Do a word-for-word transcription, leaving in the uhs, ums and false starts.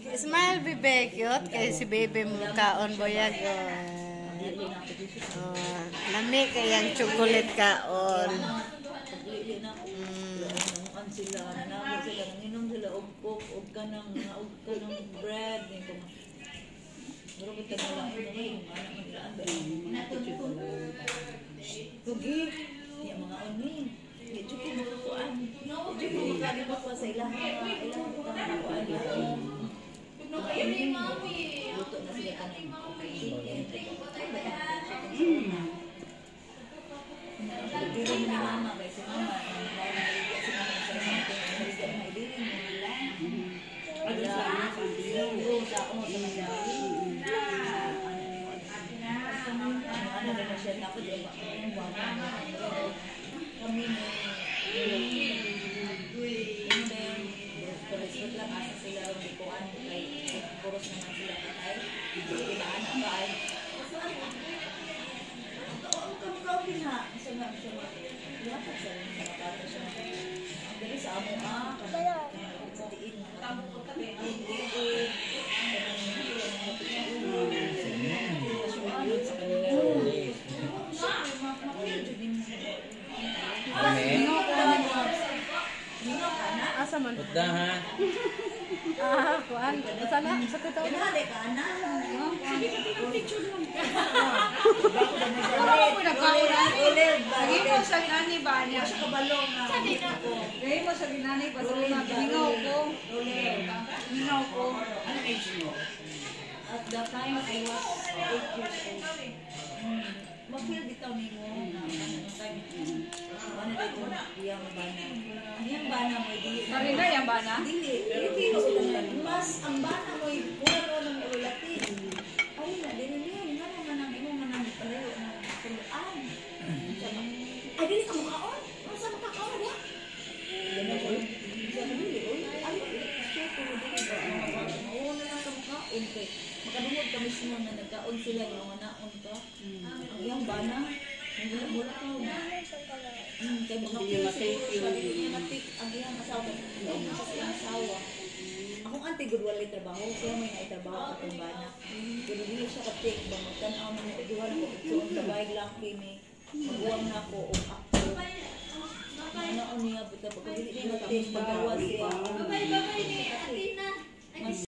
Smile, bebe. Cute. Kaya si bebe mo kaon boyag. Oh, lami kayang chocolate kaon. Namuan sila, nanamo sila, nanginom sila, og-og, og ka ng, og ka ng bread. Pero kita na lang, ito ngayon, anak ng ilaan, Kugi, yung mga oni, medyo ko makukuan. Medyo ko makalipat pa sa ilang, ilang makukuan. Luto na sila ka ng Pero ni mama, guys, si mama, si mama sa something, sa mga ibirin mo nila. Wala, yung sa ako sa mga ano na na siya, tapos yung kami mo, yung then, resort lang asa sila, bukuan, kay puros naman sila patay. Diba, anak ba ay? Kami na, isa nga, isa nga, lapad sa rin, nakapata siya. Ang dali sa amo, ah, kanang sa tiin, kanang ligo, Asa man? Udah ha. Ah, kuan. Asa na? Sa kuto. Pinali ka na. Sige ka tingnan picture lang. Wala ko nagkaulan. Lagi mo sa ginani ba niya? Siya kabalong na. Lagi mo sa ginani ba sa luna? Bingaw ko. Bingaw ko. Ano age mo? At that time, I was eight years old. Mag-feel bitaw ni mo na ano time. Ano dito na iyang bana. Iyang bana mo dili. Marina yung bana? Dili. Pero mas ang bana mo puro ng ulati. Ay na dili niya nga naman ang imo nga nang pareho na Quran. Ay dili ka makaon? Ano sa makaon ya? Yan ako. Yan dili oy. Ay siya ko dili ba. Oo na lang ka makaon kay makadungog kami sino na nagkaon sila yung mga naon ka. Ang iyang bana mula-mula ka na. Hmm, kaya mga piso, sabi niya natik, ang iyang asawa, ang iyang asawa. Akong auntie good walay trabaho, siya may naitrabaho at ang bana. Pero hindi siya katik, bangutan ako ng iduhan ko, suon sa bayag laki ni, maguwang na ako, o ako. Ano ang niya, buta, pagkabili niya, matapos pagawa siya.